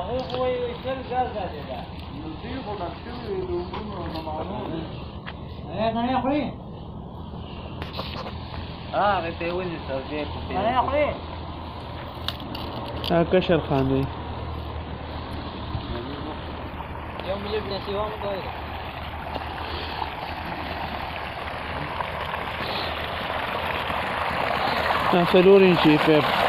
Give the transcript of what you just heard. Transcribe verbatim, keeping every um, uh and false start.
هو يشتغل جاز هذا نصيب ونكتب يدومون ومعلوم ايه انا يا اخوي اه غير وين التوزيع انا يا اخوي ها كشر خاني يوم لبنى سيوان غيره ها فلورين شيفر